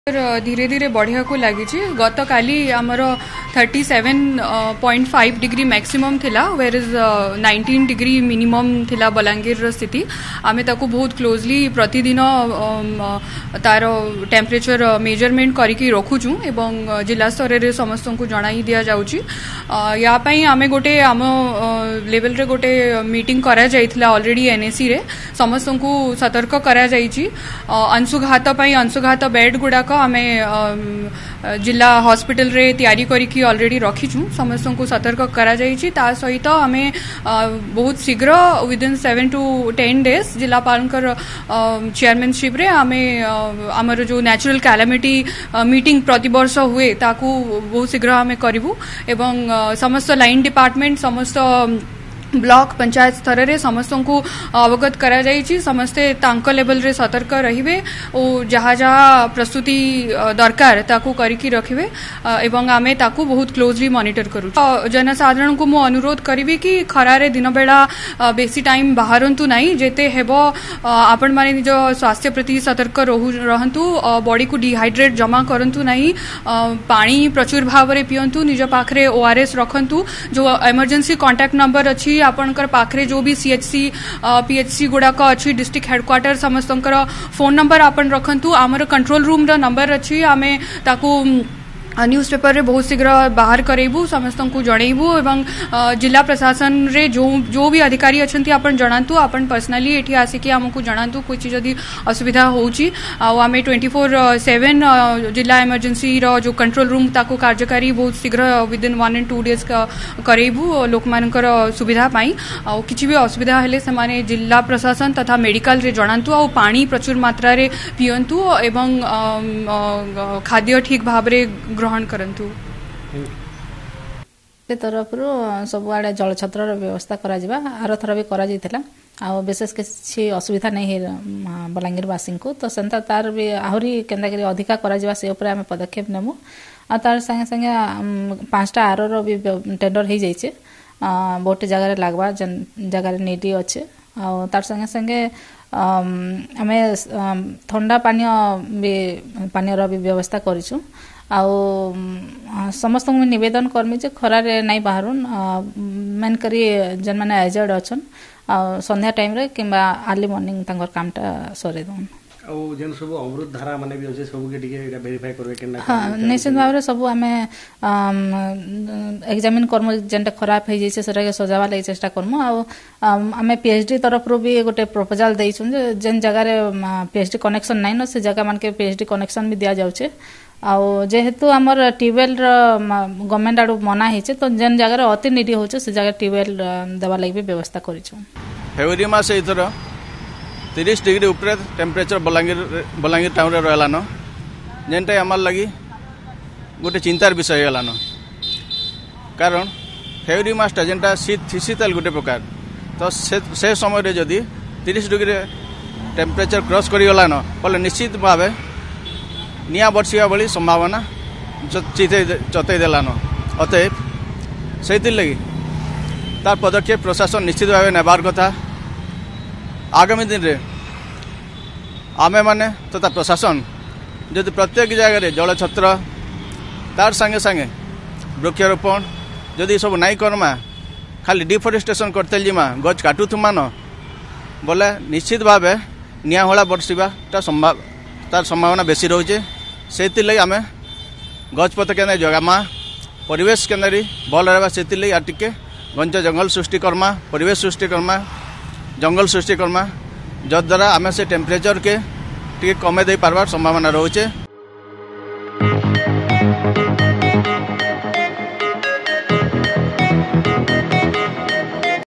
धीरे धीरे बढ़िया को लगी गत काली आमर 37.5 डिग्री मैक्सिमम थिला वेयर इज 19 डिग्री मिनिमम थिला बलांगीर स्थिति आमे ताको बहुत क्लोजली प्रतिदिन तार टेम्परेचर मेजरमेंट करिकी रखुचु एवं जिला स्तर रे समस्त को जणाई दिया जाउची या पई आमे गोटे आम लेवल रे गोटे मीटिंग करा जाइथिला ऑलरेडी एनएसी रे समस्त को सतर्क करा जाइची अंशुघात पई अंशुघात बेड गुडा आमे जिला हॉस्पिटल रे तैयारी करिकी ऑलरेडी रखीचु समस्त को सतर्क करा जाइची ता सहित आमे बहुत शीघ्र विदिन 7 to 10 डेज जिलापालकर चेयरमैनशिप रे आमे आमर जो नेचुरल कैलामिटी मीटिंग प्रतिवर्ष हुए ताकू बहुत शीघ्र आमे करिवु एवं समस्त लाइन डिपार्टमेंट समस्त ब्लॉक पंचायत स्तर रे समस्त को अवगत करा जाइछि समस्ते तांको लेवल रे सतर्क रहिबे और जहाँ जहाँ प्रस्तुति दरकार ताकू करिकी रखिबे एवं आमे ताकू बहुत क्लोजली मॉनिटर करू जनसाधारण को मु अनुरोध करिबी कि खरारे दिन बेला बेसी टाइम बाहरंतु नाही जेते हेबो आपण माने निज स्वास्थ्य प्रति सतर्क रहंतु बॉडी को डिहाइड्रेट जमा करंतु नाही पानी प्रचुर भाव रे पियंतु निज पाखरे ओआरएस रखंतु जो इमरजेंसी कांटेक्ट नंबर अछि आपनकर पाखरे जो भी सीएचसी पीएचसी गुड़ाक अच्छी डिस्ट्रिक्ट हेडक्वार्टर समस्त फोन नंबर आपन रखंतु आमर कंट्रोल रूम रो नंबर अच्छी आमे ताकू न्यूज पेपर रे बहुत शीघ्र बाहर करेबू समस्त को जणेबू एवं जिला प्रशासन रे जो भी अधिकारी अछंती आपन जणांतु आपन पर्सनली एठी आसिकी हमकु जणांतु कोई चीज जदी असुविधा होउची आ आमे 24/7 जिला इमरजेंसी रो जो कंट्रोल रूम ताको कार्यकारी बहुत शीघ्र विदिन 1 and 2 डेज करेबू लोक मानकर सुविधा पाई आ किछि भी असुविधा हेले से माने जिला प्रशासन तथा मेडिकल रे जणांतु आ पानी प्रचुर मात्रा रे पियंतु एवं खाद्य ठीक भाव रे ग्रहण करंतु तरफ सब आड़े जल छत्र व्यवस्था करा जिबा आर थर भी करा जाइथिला आ विशेष किसी असुविधा नहीं बलांगीर वासी को तो सेंता तार भी आहुरी केंदा करी अधिका करा जिबा से ऊपर हम पदक्षेप नेमु आ तार संगे संगे 5टा आर रो भी टेंडर हो जाइछे बहुत जगह रे लागबा जगह रे नीडी अच्छे आ तार संगे संगे आमे ठंडा पानी रो भी व्यवस्था करिछु आउ समस्त निवेदन करमी जे खरारे नहीं बाहरुन मेन करी जन माने एजेड अछन संध्या टाइम रे किंबा अर्ली मॉर्निंग तांकर कामटा सरे दोन औ जेन सब अमृत धारा माने भी होचे सब के टिके एटा वेरीफाई करबे केना हां निश्चित भाव रे सब हमें एग्जामिन करम जेनटा खराब हो जैसे सेटा के सजावा ले चेष्टा करम आ हमें पीएचडी तरफ रो भी गोटे प्रपोजल देइछुन जे जेन जगह रे पीएचडी कनेक्शन नहीं न से जगह मान के पीएचडी कनेक्शन भी दिया जाउचे आउ जेहेतु आमर ट्यूबवेल गवर्नमेंट आड़ू मना होइछे तो जेन जगह अति निडी होचे से जगह ट्यूबवेल देवा लागि भी व्यवस्था करिछु फेब्रुआरी मास इथर 30 डिग्री ऊपर टेम्परेचर बलांगीर टाउन रे रहलानो जेनटा हमर लागि गोटे चिंतार विषय हलानो कारण फेब्रुआरी मासटा जेनटा शीतल गोटे प्रकार तो से समय रे जदी 30 डिग्री टेम्परेचर क्रॉस करि गलानो बोले निश्चित भावे निया बर्षिया बड़ी संभावना चतई देलानो अतएव से लगी तार पदक्षेप प्रशासन निश्चित भाव नेबार कथा आगामी दिन रे आमे माने तथा प्रशासन जदि प्रत्येक जगह जल छत्र तार संगे संगे वृक्षारोपण जदि सब नाई करमा खाली डिफोरेस्टेशन करते जिमा गच काटुथुमा न बोले निश्चित भाव निया होला बर्षिबा तार संभावना बेसी रोचे से आम गछपत के जगामा परिवेश के भल रहा से टिके घंच जंगल सृष्टि करमा परिवेश सृष्टि करमा जंगल सृष्टि करमा जद्वारा आम से टेम्परेचर के टिके कमे दे पारबार संभावना रोचे।